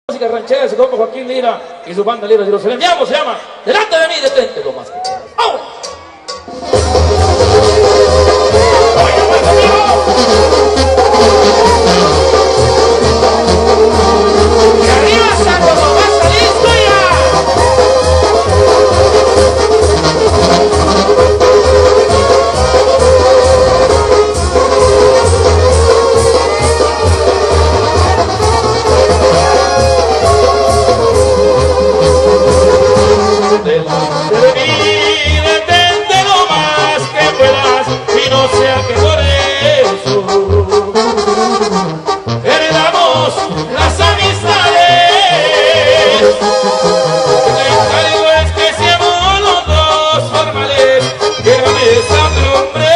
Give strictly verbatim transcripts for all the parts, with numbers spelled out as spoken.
Música ranchera de su compa Joaquín Lira y su banda Lira de Jerusalén. Se llama Delante de mí, detente lo más que quieras. ¡Vamos! ¡Y arriba Santo Tomás, listo delante de mí, detente lo más que puedas, y no sea que por eso heredamos las amistades. El encargo es que seamos los dos formales, que no me hombre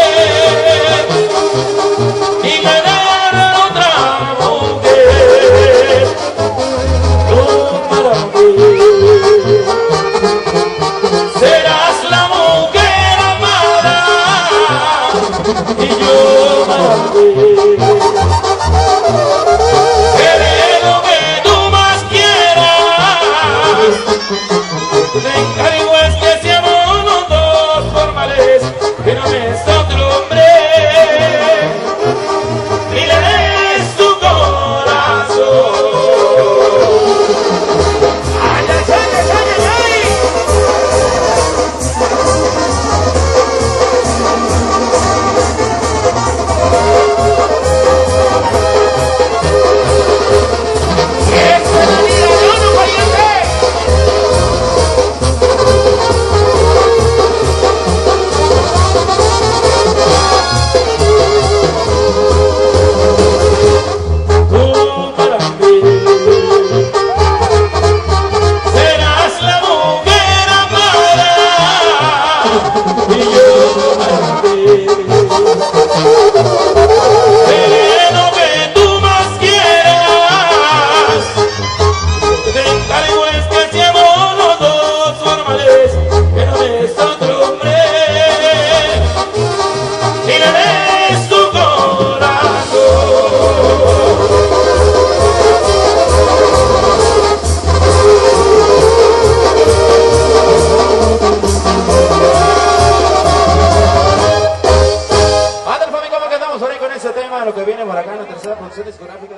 y me dan otra mujer, no para mí. Serás la mujer amada y yo amaré. Haré lo que tú más quieras. Te encargo es que seamos los dos formales, que no me es otro hombre ni le des tu corazón. ¡Ay, ay, ay, ay, ay, ay! Lo que viene por acá en la tercera producción discográfica.